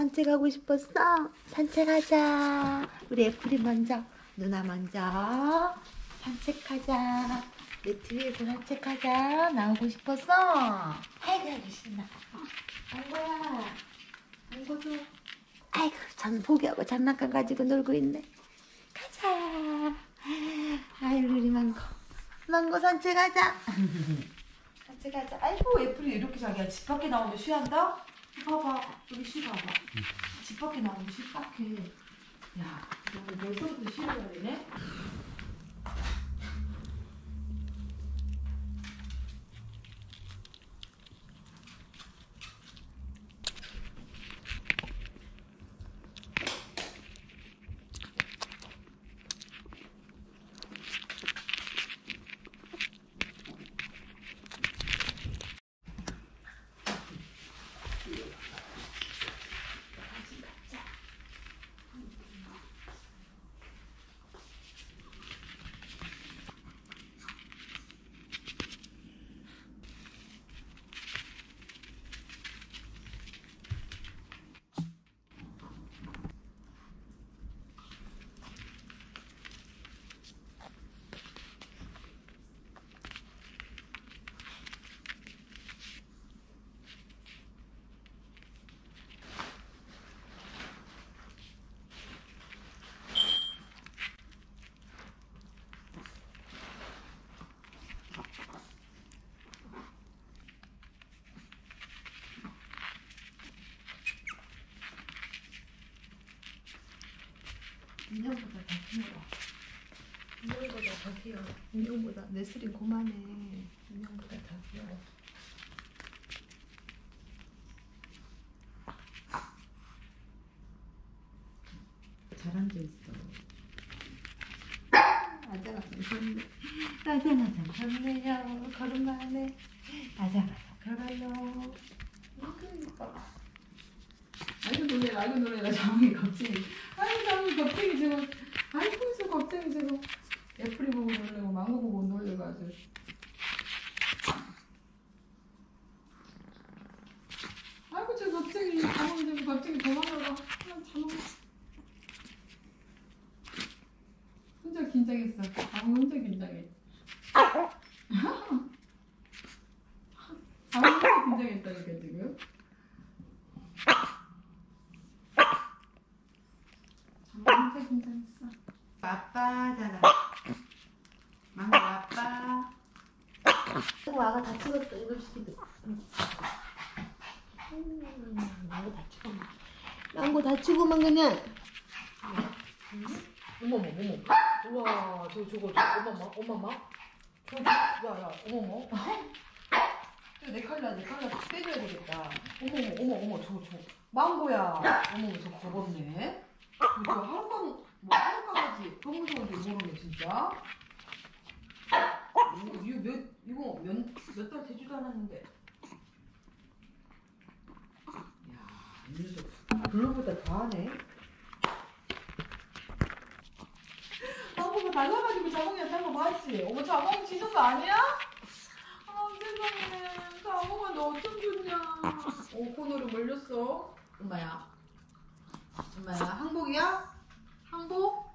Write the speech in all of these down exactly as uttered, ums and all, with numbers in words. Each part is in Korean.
산책하고 싶었어? 산책하자. 우리 애플이 먼저, 누나 먼저 산책하자. 매트 위에서 산책하자. 나오고 싶었어? 아이고 아이고 신나. 아이고야, 아이고도. 아이고 전 포기하고 장난감 가지고 놀고 있네. 가자. 아이고 우리 망고, 망고 산책하자. 산책하자. 아이고 애플이 이렇게 자기야 집 밖에 나오면 쉬한다? 봐봐 여기 쉬 봐봐. 집 밖에 나오면 쉬 빡해. 야 너 벌써부터 쉬어야 되네? 인형보다 더 귀여워. 인형보다 더 귀여워. 인형보다 네스린 고만해. 인형보다 더 귀여워. 잘 앉아있어. 아자가 좀 좋네. 아자가 좀 좋네요. 걸음만해. 아자가 좀 걸어요. 그러니까. 아이고 놀래라, 아이고 놀래라. 자몽이 갑자기, 아이고 자몽이 갑자기 지금, 아이고 저 갑자기 지금 애플이 보고 놀래고 망고 보고 놀래고 아주. 아이고 저 갑자기 자몽이 지금 갑자기 도망가가. 아, 자몽 혼자 긴장했어. 자몽 혼자 긴장해. 자몽 혼자 긴장했다니까 지금. 망고 긴장했어. 아빠잖아. 망고 아빠. 망고 아가 다 찍었어. 이걸 시키도. 음, 망고 다 찍어. 망고 다 찍으면 그냥. 어머머, 어머머. 우와, 저 저거, 저, 어머머, 어머머. 저, 저, 야야, 어머머. 저 내 칼라, 내 칼라 빼줘야 되겠다. 어머머, 어머, 어머, 저, 저. 망고야. 어머머, 저 겁없네. 저 하룻밤, 뭐 하룻밤까지 너무 무서운데 모르네 진짜. 이거, 이거 몇, 이거 몇, 몇 달 되지도 않았는데. 이야, 이 녀석 별로보다 더하네. 자몽아 달라가지고 자몽이한테 한번 봤지? 어머 자몽 짖은 거 아니야? 아 세상에 자몽아 너 어쩜 좋냐. 어 코너로 몰렸어. 엄마야, 엄마야 항복이야? 항복?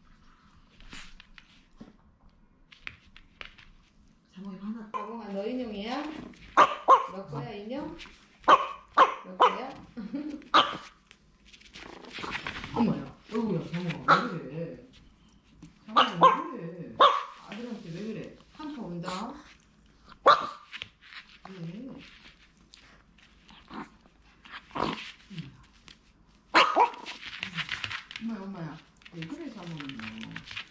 자몽이 화났다. 자몽아 너 인형이야? 너 거야 인형? 너 거야? 엄마야 어이구야 자몽아 왜 그래? 자몽아 왜 그래? 아들한테 왜 그래? 한차 온다. 왜? 엄마야 엄마야 왜 그래 자몽이 너.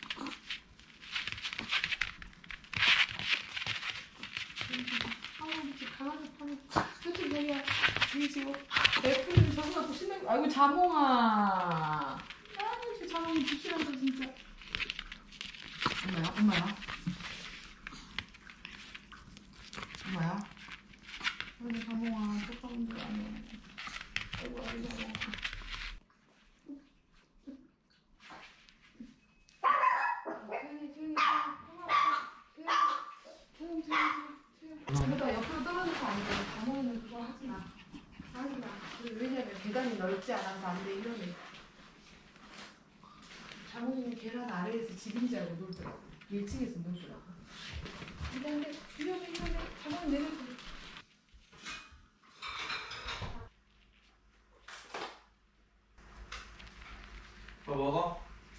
아우 이제 강아지 파네. 솔직히 뭐야 이 지금 애플이 저거가 더 신나게. 아이고 자몽아. 아이고 자몽이 부실한다 진짜. 엄마야 엄마야 엄마야. 아이고 자몽아 똑바른 줄 아네. 아이고 아이고 자몽아. 조용히 조용히 조용히 조용히 조용히 조용히. 옆으로 떨어져서 안 돼. 자몽이는 그거 하지 마. 하지 마. 왜냐면 계단이 넓지 않아서 안 돼. 이러네. 장모님이 계단 아래에서 집인 줄 알고 놀더라고. 일 층에서 놀더라고. 근데 안 돼. 이러면 이러면 장모님 내려줘. 뭐 먹어?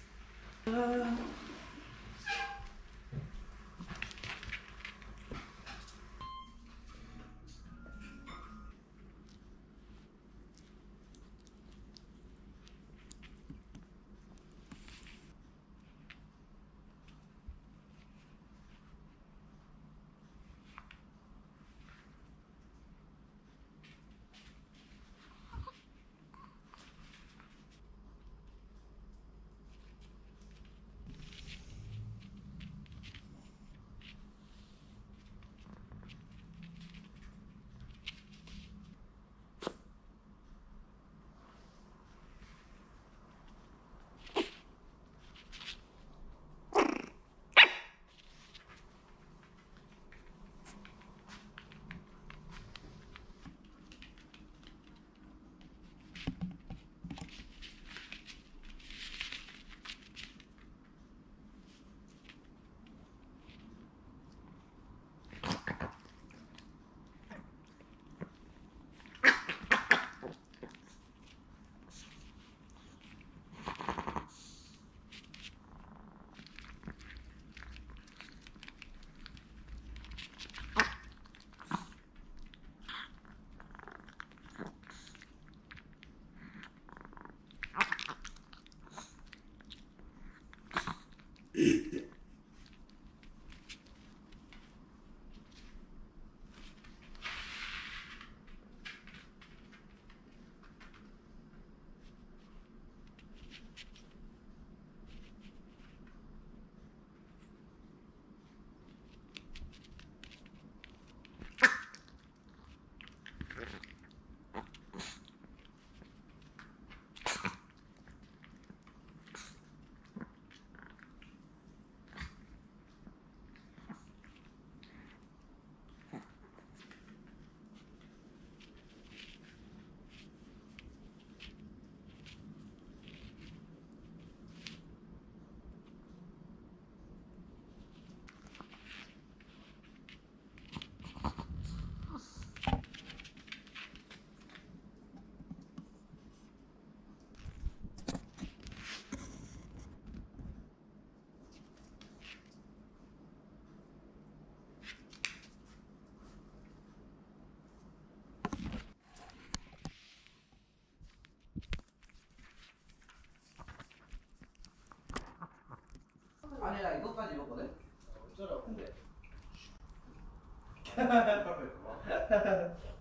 아니 나 이것까지 입었거든? 어쩌라고 근데